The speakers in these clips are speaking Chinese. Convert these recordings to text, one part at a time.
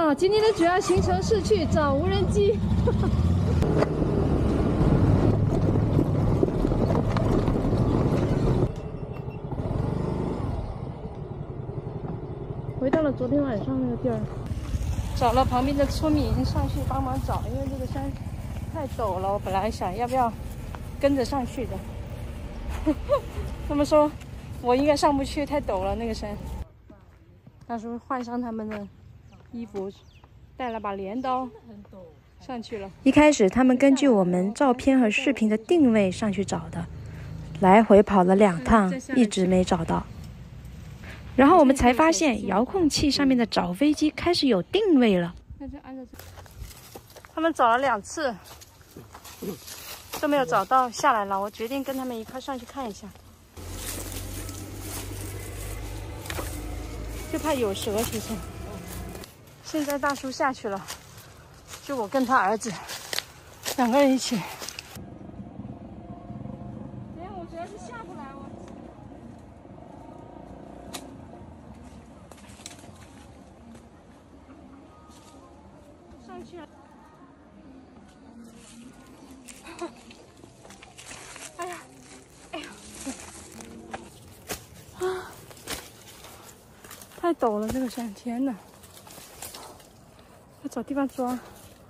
啊，今天的主要行程是去找无人机。回到了昨天晚上那个地儿，找了旁边的村民上去帮忙找，因为这个山太陡了。我本来想要不要跟着上去的，他们说我应该上不去，太陡了那个山。他说换上他们的衣服，带了把镰刀上去了。 一开始他们根据我们照片和视频的定位上去找的，来回跑了2趟，一直没找到。然后我们才发现遥控器上面的找飞机开始有定位了。 那就按照这。他们找了2次都没有找到，下来了。我决定跟他们一块上去看一下，就怕有蛇。其实现在大叔下去了，就我跟他儿子2个人一起。等下我主要是下不来，我上去了。哎呀，哎呀，啊，太陡了这个山，天哪！要找地方抓。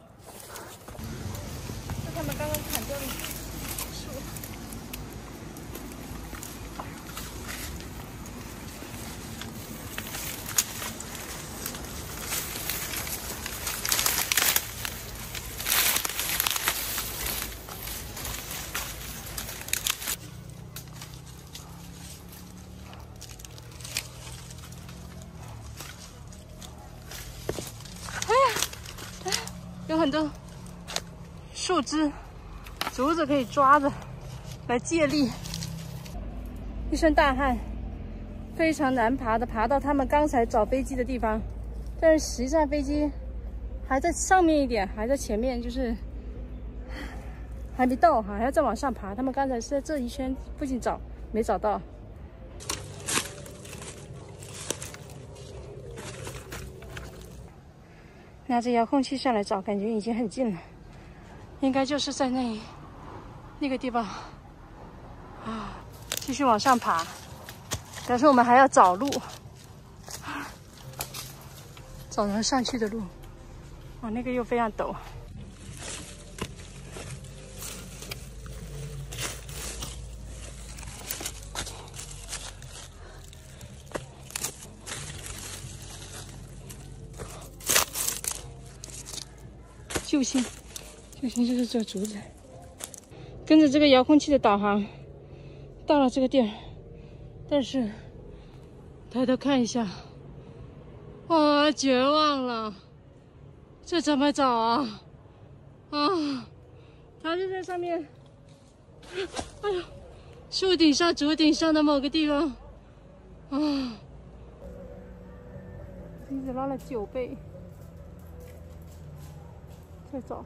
是他们刚刚砍掉的树。有很多树枝、竹子可以抓着来借力，一身大汗，非常难爬的爬到他们刚才找飞机的地方，但是实际上飞机还在上面一点，还在前面，就是还没到，还要再往上爬。他们刚才是在这一圈附近找，没找到。拿着遥控器上来找，感觉已经很近了，应该就是在那个地方啊。继续往上爬，但是我们还要找路，找能上去的路。哦，那个又非常陡。救星就是这竹子。跟着这个遥控器的导航，到了这个地儿，但是抬头看一下，哇，绝望了，这怎么找啊？啊，它就在上面，哎呦，树顶上、竹顶上的某个地方，啊，一直拉了9倍。再找，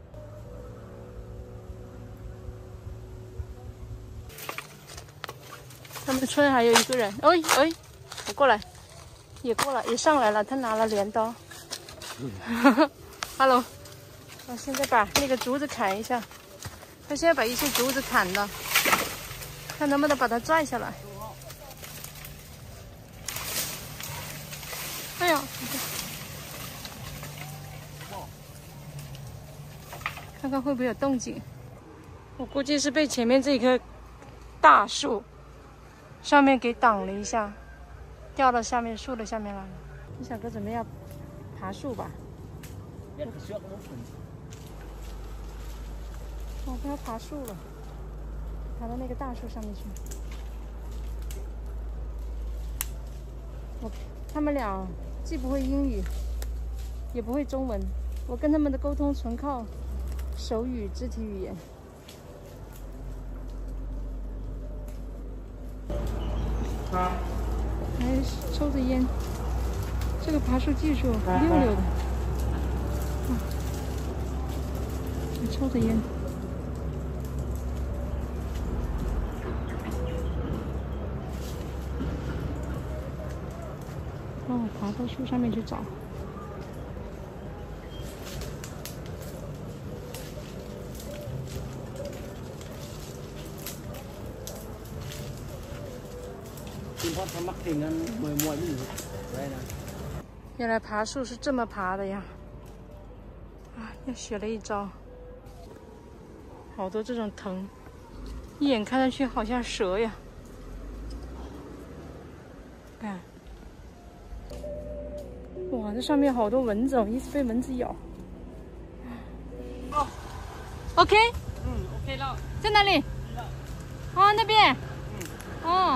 他们村还有一个人，哎，我过来，也过来，也上来了，他拿了镰刀。Hello， 我现在把那个竹子砍一下，他现在把一些竹子砍了，看能不能把它拽下来。哎呀！看看会不会有动静，我估计是被前面这棵大树上面给挡了一下，掉到下面树的下面来了。这小哥准备要爬树吧？哦，他要爬树了，爬到那个大树上面去。他们俩既不会英语，也不会中文，我跟他们的沟通纯靠手语、肢体语言。还抽着烟，这个爬树技术溜溜的。还抽着烟。哦，爬到树上面去找。 原来爬树是这么爬的呀！啊，又学了一招。好多这种藤，一眼看上去好像蛇呀。看，哇，这上面好多蚊子哦，一直被蚊子咬。哦 ，OK， OK 了， 在哪里？哦，那边。哦。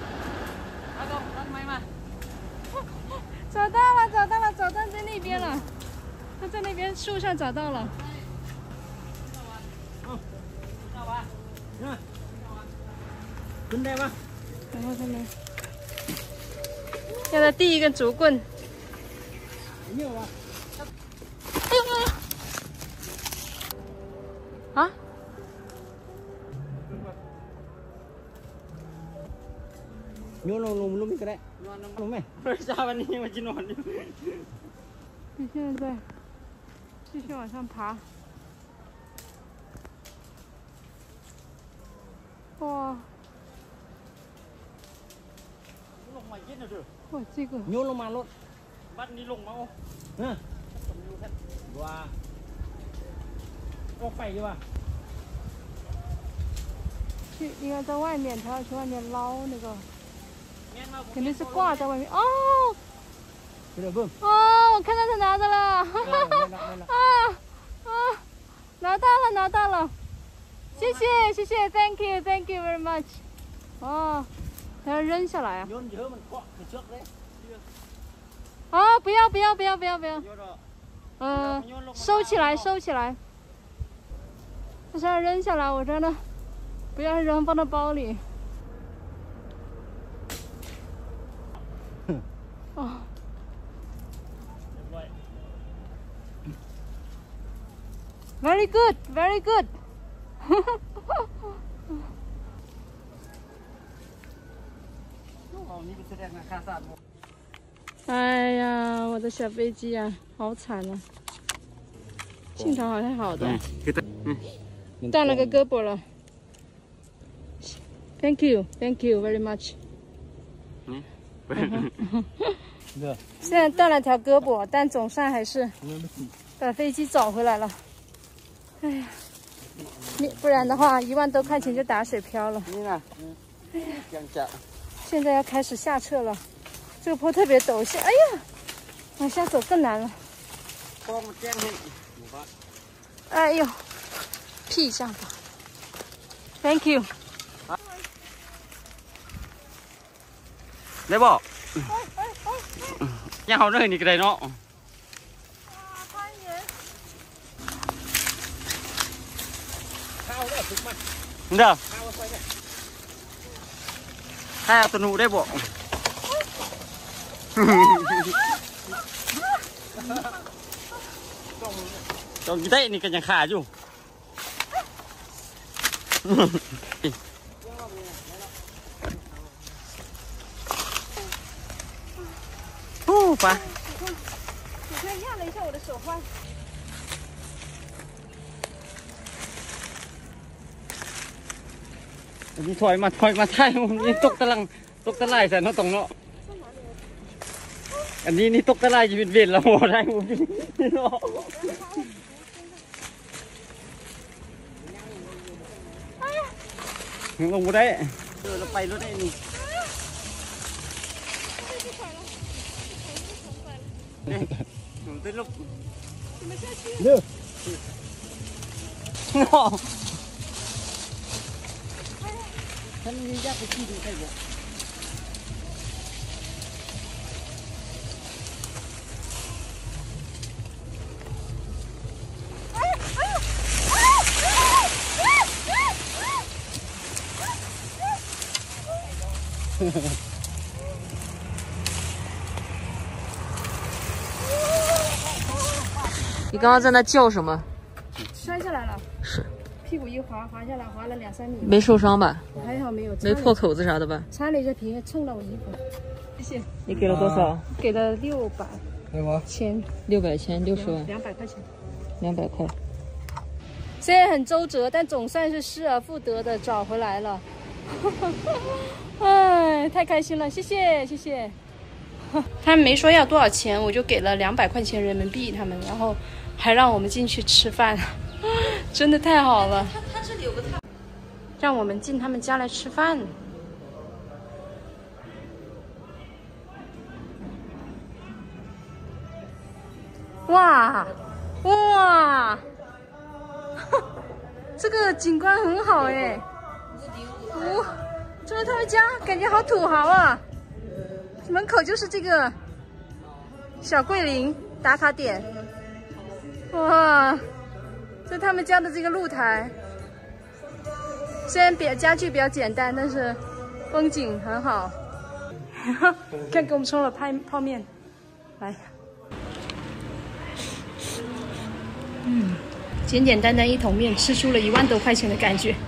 找到了，找到了，找到在那边了。他在那边树上找到了。然后他们要的第一根竹棍。哎呦！啊！ nhô lùm cái đấy lùm mày sao anh đi mà chỉ nón đi 你现在继续往上爬。哇！哇，这个 nhô lùm mà luôn bắt đi lùm mau nè wow có phải chưa吧？ 去，应该在外面，他要去外面捞那个，肯定是挂在外面。哦，哦，我看到他拿着了，拿到了，拿到了，谢谢，谢谢 ，Thank you，Thank you very much。哦，他要扔下来啊。啊，不要，不要，不要，不要，不要。收起来，收起来。他是要扔下来，我真的。不要扔，放到包里。哦。Very good, very good. 哎呀，我的小飞机啊，好惨啊！幸好还好的，断了个胳膊了。Thank you very much。虽然断了条胳膊，但总算还是把飞机找回来了。哎呀，不然的话，1万多块钱就打水漂了。哎呀，现在要开始下撤了，这个坡特别陡，哎呀，往下走更难了。哎呦，屁上吧。Thank you。 Đấy bỏ. Nhà họ nơi này cái này nó. Được. Hai tuần hụ đấy bộ. Còn cái đấy này cái nhà khả chứ. Ba. 主持人压了一下我的手环。 你ถอยมาถ่ายนี่ตกตะไลใส่เนาะตรงเนาะอันนี้นี่ตกตะไลจะเป็นเวรละโหได้ผมพี่เนาะลงมาได้เราไปรถได้นี่tới lúc đưa thân đi ra cái gì được bộ 你刚刚在那叫什么？ 摔下来了， 是屁股一滑下来，滑了2-3米。 没受伤吧？ 还好没有， 没破口子啥的吧？ 擦了一下皮，蹭到我衣服。谢谢。 你给了多少？ 给了600钱 ，600钱，60万 ，200块钱 ，200块。 虽然很周折，但总算是失而复得的找回来了。哎。 哎，太开心了，谢谢谢谢。他们没说要多少钱，我就给了200块钱人民币他们，然后还让我们进去吃饭，真的太好了。他这里有个让我们进他们家来吃饭。哇哇，这个景观很好哎。哦，这是他们家，感觉好土豪啊！门口就是这个小桂林打卡点。哇，这他们家的这个露台，虽然家具比较简单，但是风景很好。看，给我们冲了泡面，来。简简单单一桶面，吃出了1万多块钱的感觉。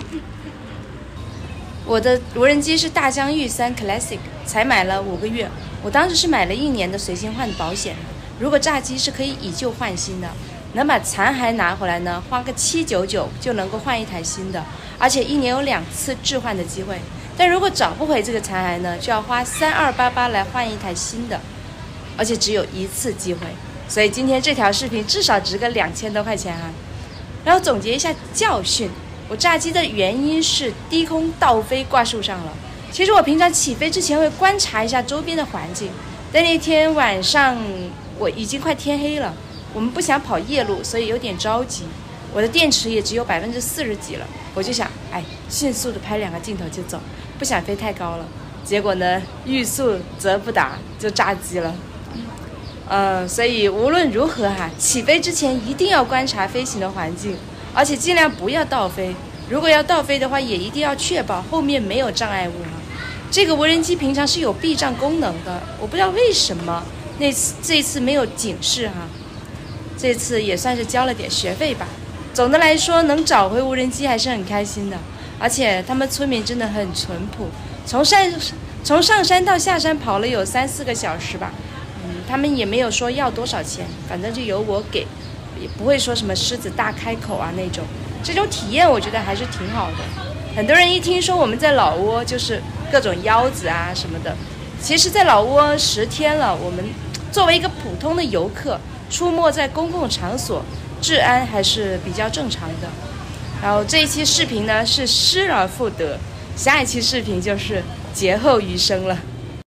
我的无人机是大疆玉3 Classic， 才买了5个月。我当时是买了1年的随心换保险。如果炸机是可以以旧换新的，能把残骸拿回来呢，花个799就能够换一台新的，而且1年有2次置换的机会。但如果找不回这个残骸呢，就要花3288来换一台新的，而且只有1次机会。所以今天这条视频至少值个2000多块钱啊。然后总结一下教训，我炸机的原因是低空倒飞挂树上了。其实我平常起飞之前会观察一下周边的环境，但那天晚上我已经快天黑了，我们不想跑夜路，所以有点着急。我的电池也只有40%几了，我就想，迅速的拍2个镜头就走，不想飞太高了。结果呢，欲速则不达，就炸机了。所以无论如何起飞之前一定要观察飞行的环境，而且尽量不要倒飞。如果要倒飞的话，也一定要确保后面没有障碍物这个无人机平常是有避障功能的，我不知道为什么这次没有警示这次也算是交了点学费吧。总的来说，能找回无人机还是很开心的，而且他们村民真的很淳朴，从上山到下山跑了有3-4个小时吧。他们也没有说要多少钱，反正就由我给，也不会说什么狮子大开口那种。这种体验我觉得还是挺好的。很多人一听说我们在老挝就是各种腰子什么的，其实在老挝10天了，我们作为一个普通的游客出没在公共场所，治安还是比较正常的。然后这一期视频呢是失而复得，下一期视频就是劫后余生了。